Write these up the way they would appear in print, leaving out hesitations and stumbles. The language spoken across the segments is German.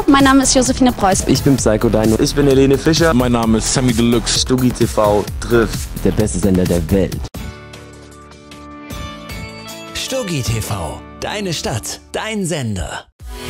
mein Name ist Josephine Preuß. Ich bin Psycho Dino. Ich bin Helene Fischer. Mein Name ist Sammy Deluxe. Stuggi TV trifft der beste Sender der Welt. Stuggi TV, deine Stadt, dein Sender.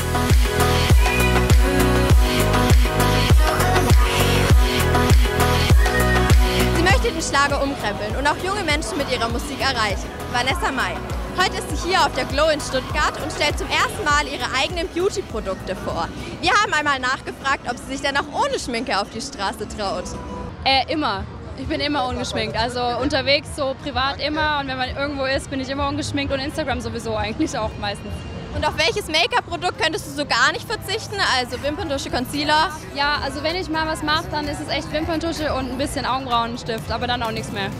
Sie möchte den Schlager umkrempeln und auch junge Menschen mit ihrer Musik erreichen. Vanessa Mai. Heute ist sie hier auf der Glow in Stuttgart und stellt zum ersten Mal ihre eigenen Beauty-Produkte vor. Wir haben einmal nachgefragt, ob sie sich dann auch ohne Schminke auf die Straße traut. Immer. Ich bin immer ungeschminkt. Also unterwegs, so privat immer. Und wenn man irgendwo ist, bin ich immer ungeschminkt und Instagram sowieso eigentlich auch meistens. Und auf welches Make-up-Produkt könntest du so gar nicht verzichten? Also Wimperntusche, Concealer? Ja, also wenn ich mal was mache, dann ist es echt Wimperntusche und ein bisschen Augenbrauenstift, aber dann auch nichts mehr.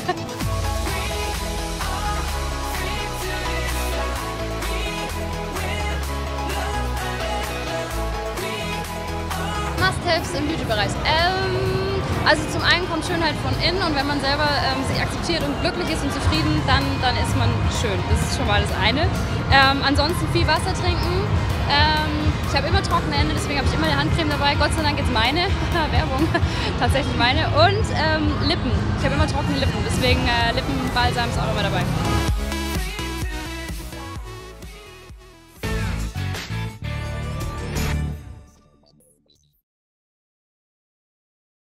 Must-haves im Beauty-Bereich. Also zum einen kommt Schönheit von innen und wenn man selber sich akzeptiert und glücklich ist und zufrieden, dann ist man schön. Das ist schon mal das eine. Ansonsten viel Wasser trinken. Ich habe immer trockene Hände, deswegen habe ich immer eine Handcreme dabei. Gott sei Dank jetzt meine. Werbung. Tatsächlich meine. Und Lippen. Ich habe immer trockene Lippen, deswegen Lippenbalsam ist auch immer dabei.